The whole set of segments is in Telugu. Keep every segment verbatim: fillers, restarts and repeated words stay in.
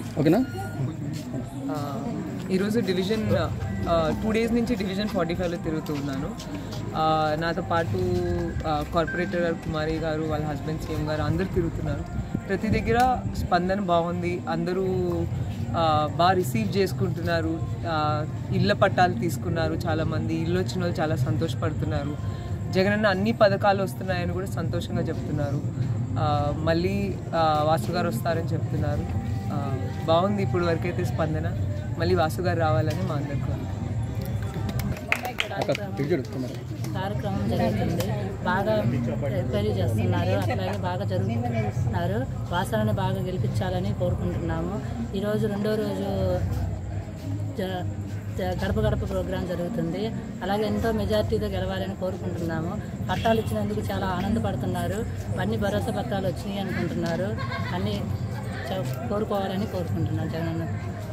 ఓకేనా? ఈరోజు డివిజన్ టూ డేస్ నుంచి డివిజన్ ఫార్టీ ఫైవ్లో తిరుగుతున్నాను. నాతో పాటు కార్పొరేటర్ గారు కుమారి గారు, వాళ్ళ హస్బెండ్ సీఎం గారు అందరూ తిరుగుతున్నారు. ప్రతి దగ్గర స్పందన బాగుంది. అందరూ బాగా రిసీవ్ చేసుకుంటున్నారు. ఇళ్ళ పట్టాలు తీసుకున్నారు చాలామంది. ఇల్లు వచ్చిన వాళ్ళు చాలా సంతోషపడుతున్నారు. జగనన్న అన్ని పథకాలు వస్తున్నాయని కూడా సంతోషంగా చెప్తున్నారు. మళ్ళీ వాసు గారు వస్తారని చెప్తున్నారు. బాగుంది ఇప్పుడు వరకైతే స్పందన. మళ్ళీ వాసు గారు రావాలని మా అందరికీ కార్యక్రమం జరుగుతుంది. బాగా ఎంక్వైరీ చేస్తున్నారు. అట్లాగే బాగా జరుగుతున్నారు. వాసనని బాగా గెలిపించాలని కోరుకుంటున్నాము. ఈరోజు రెండో రోజు గడప గడప ప్రోగ్రాం జరుగుతుంది. అలాగే ఎంతో మెజార్టీతో గెలవాలని కోరుకుంటున్నాము. పట్టాలు ఇచ్చినందుకు చాలా ఆనందపడుతున్నారు. అన్ని భరోసా పత్రాలు వచ్చినాయి అనుకుంటున్నారు. అన్నీ కోరుకోవాలని కోరుకుంటున్నాను జగనన్న.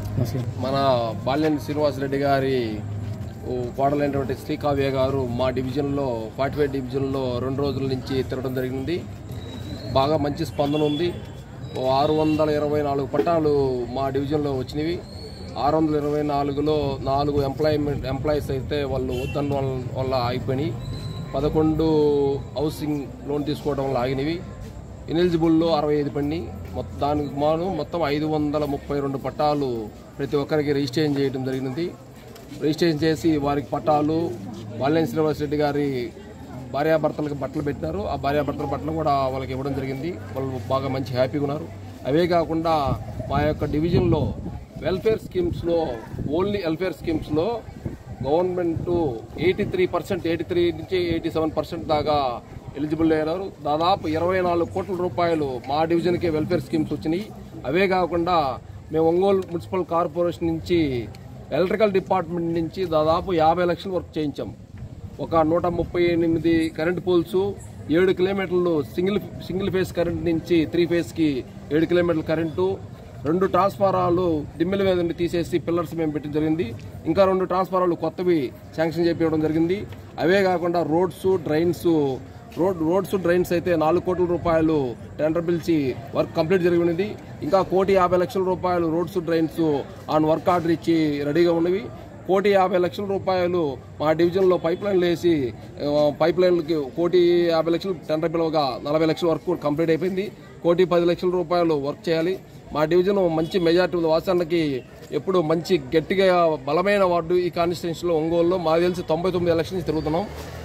మన బాలినేని శ్రీనివాసరెడ్డి గారి కోడలైనటువంటి శ్రీకావ్య గారు మా డివిజన్లో ఫార్టీ ఫైవ్ డివిజన్లో రెండు రోజుల నుంచి తిరగడం జరిగింది. బాగా మంచి స్పందన ఉంది. ఆరు వందల ఇరవై నాలుగు పట్టాలు మా డివిజన్లో వచ్చినవి. ఆరు వందల ఇరవై నాలుగులో నాలుగు ఎంప్లాయ్మెంట్ ఎంప్లాయీస్ అయితే వాళ్ళు వద్దన్న వల్ల ఆగిపోయినాయి. పదకొండు హౌసింగ్ లోన్ తీసుకోవడం వల్ల ఆగినవి. ఎలిజిబుల్లో అరవై ఐదు పడినాయి. మొత్తం దానికి మాను మొత్తం ఐదు వందల ముప్పై రెండు పట్టాలు ప్రతి ఒక్కరికి రిజిస్ట్రేషన్ చేయడం జరిగినది. రిజిస్ట్రేషన్ చేసి వారికి పట్టాలు బాలినేని శ్రీనివాసరెడ్డి గారి భార్యాభర్తలకు బట్టలు పెట్టినారు. ఆ భార్యాభర్తల బట్టలు కూడా వాళ్ళకి ఇవ్వడం జరిగింది. వాళ్ళు బాగా మంచి హ్యాపీగా ఉన్నారు. అవే కాకుండా మా యొక్క డివిజన్లో వెల్ఫేర్ స్కీమ్స్లో ఓన్లీ వెల్ఫేర్ స్కీమ్స్లో government eighty three percent eighty three నుంచి ఎయిటీ సెవెన్ పర్సెంట్ దాకా ఎలిజిబుల్ అయ్యారు. దాదాపు ఇరవై నాలుగు కోట్ల రూపాయలు మా డివిజన్కి వెల్ఫేర్ స్కీమ్స్ వచ్చినాయి. అవే కాకుండా మేము ఒంగోలు మున్సిపల్ కార్పొరేషన్ నుంచి ఎలక్ట్రికల్ డిపార్ట్మెంట్ నుంచి దాదాపు యాభై లక్షల వర్క్ చేయించాం. ఒక నూట ముప్పై ఎనిమిది కరెంట్ పోల్స్, ఏడు కిలోమీటర్లు సింగిల్ సింగిల్ ఫేజ్ కరెంట్ నుంచి త్రీ ఫేజ్కి ఏడు కిలోమీటర్ల కరెంటు, రెండు ట్రాన్స్ఫారాలు డిమ్మిల మీద నుండి తీసేసి పిల్లర్స్ మేము పెట్టడం జరిగింది. ఇంకా రెండు ట్రాన్స్ఫారాలు కొత్తవి శాంక్షన్ చేయించడం జరిగింది. అవే కాకుండా roads drains road roads drains అయితే నాలుగు కోట్ల రూపాయలు టెండర్ పిలిచి వర్క్ కంప్లీట్ జరిగినది. ఇంకా కోటి యాభై లక్షల రూపాయలు roads drains on work order ఇచ్చి రెడీగా ఉన్నవి. కోటి యాభై లక్షల రూపాయలు మా డివిజన్లో పైప్ లైన్లు వేసి పైప్ లైన్లకి కోటి యాభై లక్షలు టెండర్ పిలవగా నలభై లక్షల వర్క్ కంప్లీట్ అయిపోయింది. కోటి పది లక్షల రూపాయలు వర్క్ చేయాలి. మా డివిజన్ మంచి మెజార్టీ ఉంది. వాసన్నకి ఎప్పుడు మంచి గట్టిగా బలమైన వార్డు ఈ కాన్స్టిట్యున్సీలో ఒంగోలులో మాకు తెలిసి తొంభై తొమ్మిది ఎలక్షన్స్ తిరుగుతున్నాం.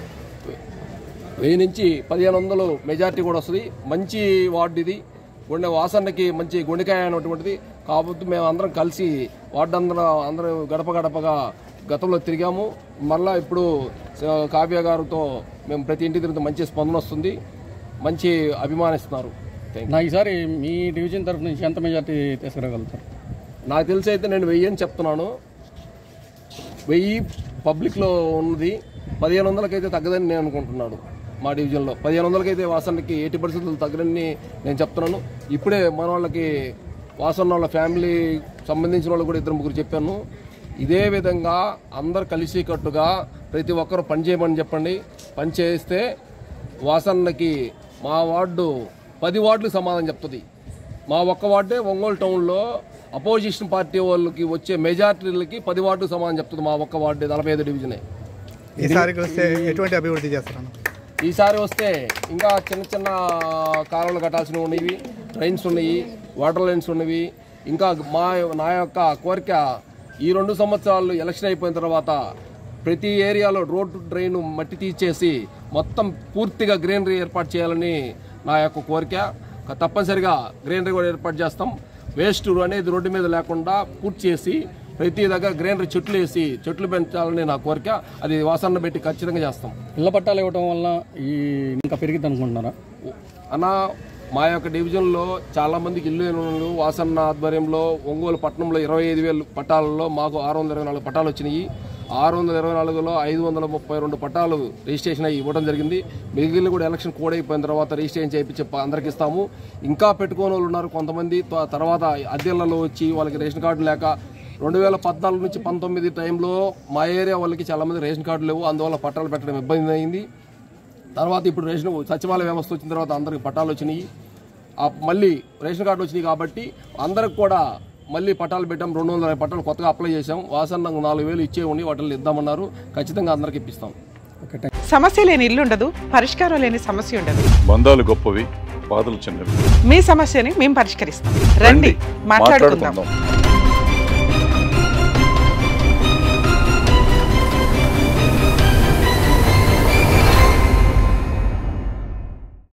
వెయ్యి నుంచి పదిహేను వందలు మెజార్టీ కూడా వస్తుంది. మంచి వార్డు ఇది. గుండె వాసన్నకి మంచి గుండెకాయ అనేటువంటిది. కాబట్టి మేము అందరం కలిసి వార్డు అందరం అందరం గడప గడపగా గతంలో తిరిగాము. మళ్ళీ ఇప్పుడు కావ్య గారితో మేము ప్రతి ఇంటి తిరుగుతూ మంచి స్పందన వస్తుంది. మంచి అభిమానిస్తున్నారు. నాకు ఈసారి మీ డివిజన్ తరఫు నుంచి ఎంత మెజార్టీ తీసుకురాగలుగుతారు? నాకు తెలిసి అయితే నేను వెయ్యి అని చెప్తున్నాను. వెయ్యి పబ్లిక్లో ఉన్నది. పదిహేను వందలకైతే తగ్గదని నేను అనుకుంటున్నాను. మా డివిజన్లో పదిహేను వందలకైతే వాసన్నకి ఎయిటీ పర్సెంట్ తగ్గదని నేను చెప్తున్నాను. ఇప్పుడే మన వాళ్ళకి వాసన్న వాళ్ళ ఫ్యామిలీ సంబంధించిన వాళ్ళు కూడా ఇద్దరు ముగ్గురు చెప్పాను. ఇదే విధంగా అందరు కలిసి కట్టుగా ప్రతి ఒక్కరు పని చేయమని చెప్పండి. పని చేస్తే వాసన్నకి మా వార్డు పది వార్డులకు సమాధానం చెప్తుంది. మా ఒక్క వార్డే ఒంగోలు టౌన్లో అపోజిషన్ పార్టీ వాళ్ళకి వచ్చే మెజార్టీలకి పది వార్డులకు సమాధానం చెప్తుంది. మా ఒక్క వార్డే నలభై ఐదు డివిజనే. ఈసారికి వస్తే ఎటువంటి అభివృద్ధి చేస్తాను? ఈసారి వస్తే ఇంకా చిన్న చిన్న కాలువలు కట్టాల్సినవి ఉన్నవి, ట్రైన్స్ ఉన్నాయి, వాటర్ లైన్స్ ఉన్నవి. ఇంకా మా నా యొక్క కోరిక ఈ రెండు సంవత్సరాలు ఎలక్షన్ అయిపోయిన తర్వాత ప్రతి ఏరియాలో రోడ్డు డ్రైన్ మట్టి తీసేసి మొత్తం పూర్తిగా గ్రీనరీ ఏర్పాటు చేయాలని నా యొక్క కోరిక. తప్పనిసరిగా గ్రీనరీ కూడా ఏర్పాటు చేస్తాం. వేస్ట్ అనేది రోడ్డు మీద లేకుండా పూర్తి చేసి ప్రతి దగ్గర గ్రీనరీ చెట్లు వేసి చెట్లు పెంచాలని నా కోరిక. అది వాసన పెట్టి ఖచ్చితంగా చేస్తాం. ఇళ్ల పట్టాలు ఇవ్వడం వల్ల ఈ ఇంకా పెరిగిద్ది అనుకుంటున్నారా అన్న? మా యొక్క డివిజన్లో చాలామందికి ఇల్లు ఎన్నులు వాసన్న ఆధ్వర్యంలో ఒంగోలు పట్టణంలో ఇరవై ఐదు వేలు పట్టాలలో మాకు ఆరు వందల ఇరవై నాలుగు పట్టాలు వచ్చినాయి. ఆరు వందల ఇరవై నాలుగులో ఐదు వందల ముప్పై రెండు పట్టాలు రిజిస్ట్రేషన్ అయ్యి ఇవ్వడం జరిగింది. మిగిలిన కూడా ఎలక్షన్ కోడ్ అయిపోయిన తర్వాత రిజిస్ట్రేషన్ చేయించి అందరికి ఇస్తాము. ఇంకా పెట్టుకోని వాళ్ళు ఉన్నారు కొంతమంది. తర్వాత అద్దెళ్లలో వచ్చి వాళ్ళకి రేషన్ కార్డు లేక రెండు వేల పద్నాలుగు నుంచి పంతొమ్మిది టైంలో మా ఏరియా వాళ్ళకి చాలామంది రేషన్ కార్డు లేవు. అందువల్ల పట్టాలు పెట్టడం ఇబ్బంది అయింది. తర్వాత ఇప్పుడు రేషన్ సచివాలయ వ్యవస్థ వచ్చిన తర్వాత అందరికి పట్టాలు వచ్చినాయి. మళ్ళీ రేషన్ కార్డు వచ్చినాయి కాబట్టి అందరికి కూడా మళ్ళీ పట్టాలు పెట్టాం, రెండు వందల పట్టాలు కొత్తగా అప్లై చేసాం. వాసన్న నాలుగు వేలు ఇచ్చేవండి, వాటిని ఇద్దామన్నారు. ఖచ్చితంగా అందరికి ఇప్పిస్తాం. సమస్య లేని ఇల్లు ఉండదు, పరిష్కారం లేని సమస్య ఉండదు. బంధాలు గొప్పవి, బాధలు చిన్నవి. మీ సమస్యని మేము పరిష్కరిస్తాం. రండి, మాట్లాడుకుందాం.